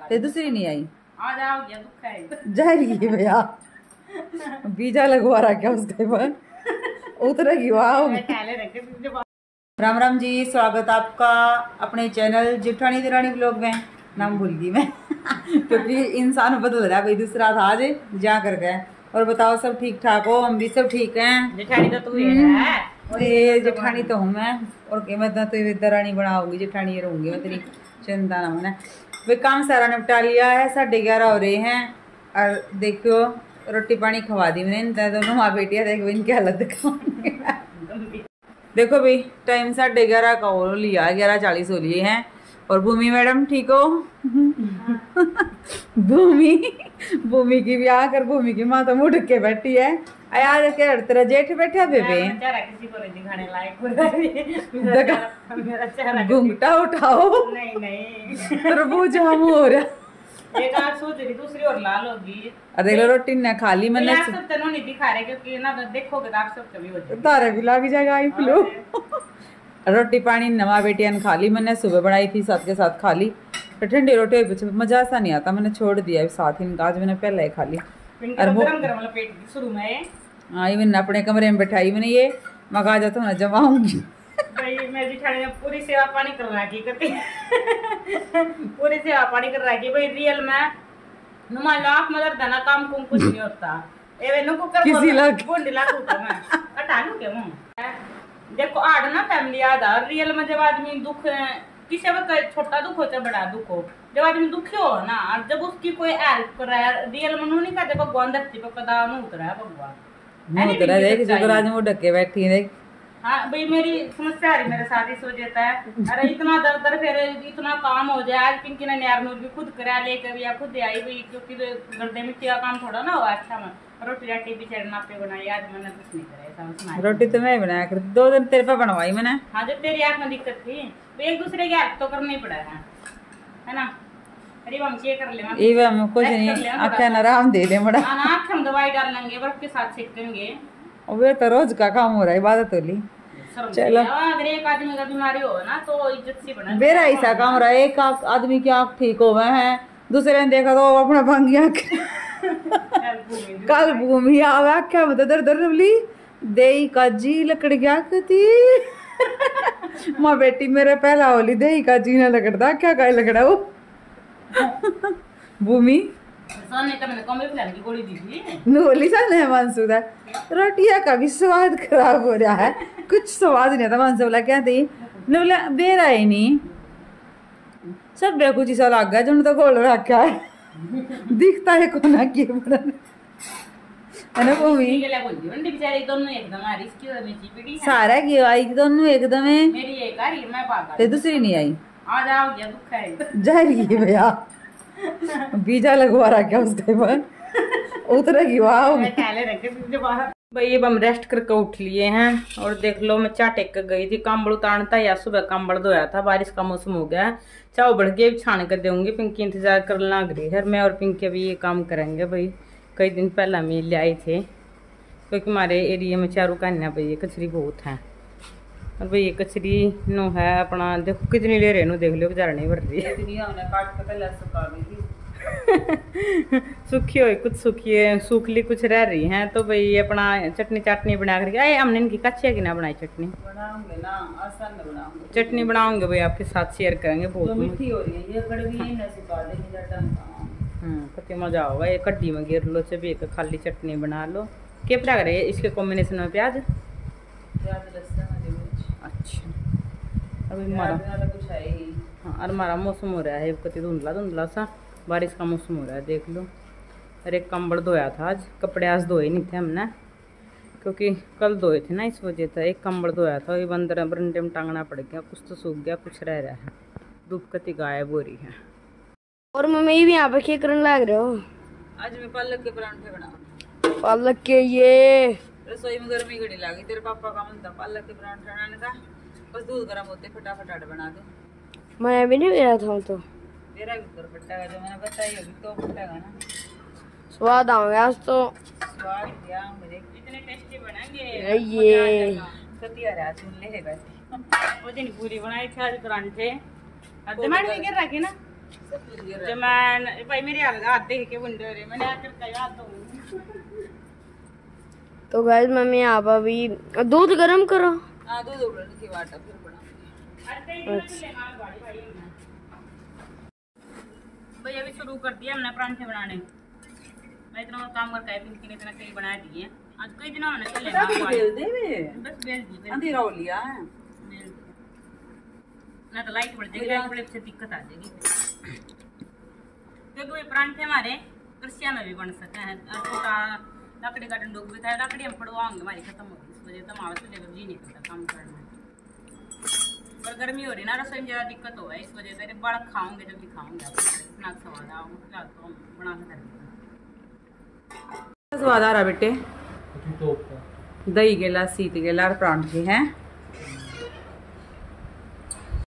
ते दूसरी नहीं आई। आ जाओ या दुख है जा रही है भैया, बीजा लगवा रहा क्या उसके बाद उतरेगी। वाह, राम राम जी, स्वागत आपका अपने चैनल जेठानी देरानी ब्लॉग में। नाम भूल गई मैं क्योंकि इंसान बदल रहा है भाई, दूसरा था आज जा कर गए। और बताओ सब ठीक ठाक हो? हम भी सब ठीक हैं। जेठानी तो तू है और ये जेठानी तो हूँ मैं, और मैं तो दरानी बनाऊंगी, जेठानी रहूंगी मैं तेरी, चिंता ना होना। वे काम सारा निपटा लिया है, 11:30 हो रहे हैं। और देखो रोटी पानी खवा दी मैंने दोनों माँ बेटियाँ। देखो इनकी हालत देखो भाई, टाइम 11:30 का हो लिया, 11:40 हो लिए हैं। और भूमि मैडम ठीक हो? भूमि की भी आकर भूमि की माँ तो मुड़ के बैठी है यार। क्या तेरा जेठ बैठा बेबे, घुंघटा उठाओ। नहीं तरबूज हम हो रहा। एक आंख सोच रही, दूसरी और लाल होगी। देख लो रोटी ने खा ली मैंने। आप सब तनो नहीं दिखा रहे क्योंकि ना देखोगे तो आप सब कभी हो जाएगा, तारे भी लग जाएगा आई फ्लो। रोटी पानी नवा बेटिया ने खा ली, मैंने सुबह बनाई थी साथ के साथ खा ली। तो ठंडी रोटी पीछे मजा सा नहीं आता, मैंने छोड़ दिया साथ ही। आज मैंने पहले ही खा ली। और गरम गरम लपेट दी शुरू में। हाँ ये मैंने अपने कमरे में बैठाई मैंने, ये मगा जाता हूँ ना जमाऊंगी। भाई मेरी जेठानी ने पूरी सेवा पानी कर रखी करती पूरी सेवा पानी कर रखी भाई। रियल में नुमान लाख मदर धना काम कुम कुछ नहीं होता। ए नुको कर किसी लाख बुंडी लाख होता मैं हटा लूं के मुंह। देखो आड़ ना फैमिली आधा रियल में जब आदमी दुख किसी का छोटा दुख हो चाहे बड़ा दुख हो, जब आदमी दुखी हो ना, और जब उसकी कोई हेल्प कर रहा है रियल में नहीं कहते भगवान धरती पर कदा नहीं उतरा है भगवान उतरा। देख जुगराज मुंह ढके बैठी देख। हाँ भाई मेरी समस्या आ रही मेरे साथ इस वजह था। अरे इतना दर दर फिर इतना काम हो जाए। आज पिंकी ने नैर नूर भी खुद करा लेकर या खुद आई भाई, क्योंकि गर्दे मिट्टी का काम थोड़ा ना हुआ। अच्छा मैं रोटी राटी भी चढ़ना पे बनाई, आज मैंने कुछ नहीं करा। रोटी तो मैं बनाया कर, 2 दिन तेरे पे बनवाई मैंने। हाँ जब तेरी आँख में दिक्कत थी तो एक दूसरे की हेल्प तो करना ही पड़ा है ना। अरे हम ये कर ले हम कुछ नहीं, आँखें आराम दे दे बड़ा। आँख हम दवाई डाल लेंगे, बर्फ के साथ सेकेंगे। वे तो रोज का काम हो रहा है, इबादत होली। चलो अगर एक आदमी का बीमारी हो ना तो इज्जत सी बना। मेरा ऐसा काम रहा है, एक आदमी की आँख ठीक हो गए हैं, दूसरे ने देखा तो अपना भंगिया कल भूमि आवा क्या बता दर दर बोली दे का जी लकड़ गया कती माँ बेटी मेरे पहला होली दे का जी ना लकड़ता क्या का लकड़ा वो भूमि नोली सा नहीं मानसूदा। रोटिया का भी स्वाद खराब हो रहा है, कुछ स्वाद नहीं था। मानसू बोला क्या थी बोला बेरा ही नहीं, सब कुछ ऐसा लग गया जो तो गोल रखा है दिखता है कोना की है ना भूमि। सारा की आई दोनों एकदम है, दूसरी नहीं आई। आ जाओ या दुख है जा रही है भैया, बीजा लगवा रहा क्या उसके बाद उतरेगी। वाह भाई अब हम रेस्ट करके उठ लिए हैं। और देख लो मैं चाय टेक कर गई थी, कांबड़ उतारता या सुबह कांबड़ धोया था, बारिश का मौसम हो गया। चाय बढ़ के छान कर दूंगी, पिंकी इंतजार कर लग रही है। मैं और पिंकी अभी ये काम करेंगे भाई। कई दिन पहले हम ले आए थे क्योंकि हमारे एरिया में चारों कहना भाई ये कचरी बहुत है। और भाई ये कचरी नो है अपना, देखो कितनी ले रहे नो, देख लो बेचारा नहीं भर रही है। सूखी हुई कुछ सूखी है, सूखली कुछ रह रही हैं। तो भाई अपना चटनी चाटनी बना करके आए हमने। इनकी कच्चे की ना बनाई चटनी बनाऊंगे ना, आसान बनाऊंगे। चटनी बनाऊंगे भाई, आपके साथ शेयर करेंगे। बहुत मीठी हो रही है ये, कड़वी है ना, सुखा देंगे। कति मजा होगा। ये कड्डी में गिर लो, से भी एक खाली चटनी बना लो। क्या पड़ा करे इसके कॉम्बिनेशन में प्याज लहसुन। अच्छा अभी हमारा कुछ है ही। हाँ और हमारा मौसम हो रहा है कति धुंधला धुंधला सा, बारिश का मौसम हो रहा है देख लो। अरे कंबल धोया था आज, कपड़े आज धोए नहीं थे हमने क्योंकि कल धोए थे ना, इस वजह से एक कंबल धोया था, ये बंदर बरंडे में टांगना पड़ गया। कुछ तो सूख गया, कुछ रह रहा है। धूप कति गायब हो रही है। और मम्मी भी यहाँ पे क्या करने लग रहे हो? आज मैं पालक के परांठे बना। पालक के ये रसोई में गर्मी घड़ी लगी, तेरे पापा का मन था पालक के परांठे बनाने का, बस दूध गर्म होते फटाफट बना दो। मैं भी नहीं गया था तो तेरा भी ऊपर फटेगा, जो मैंने बताई होगी तो फटेगा ना। स्वाद आऊंगा आज तो। स्वाद दिया मुझे, इतने टेस्टी बनेंगे ये कतिया रहा सुन ले। वो दिन पूरी बनाई थी आज परांठे, दिमाग में गिर रखी ना जमान भाई मेरे हाथ देख के बंदे रे मैंने आकर कहा हाथ दो। तो गाइस मम्मी आप अभी दूध गरम करो। हां दूध उबलने की बात है फिर बनाऊंगी। भाई अभी शुरू कर दिया हमने परांठे बनाने। मैं इतना काम करके आई पिंकी ने इतना कई बना दिए आज कई दिन हमने चले बेल दे वे बस बेल दी अंधेरा हो लिया है ना तो लाइट बढ़ जाएगी लाइट बढ़े से दिक्कत आ जाएगी क्योंकि वे परांठे हमारे कृषिया में भी बन सकते हैं और छोटा लकड़ी का डंडोक भी था लकड़ी हम पड़वाओगे हमारी खत्म हो गई इस वजह से हमारा चले जी नहीं करता काम करना पर गर्मी हो रही ना रसोई में ज़्यादा दिक्कत हो है इस वजह से बड़ा खाऊंगे जब भी खाऊंगा इतना स्वाद आओ तो बना के स्वाद आ रहा बेटे दही गेला सीत गेला और परांठे हैं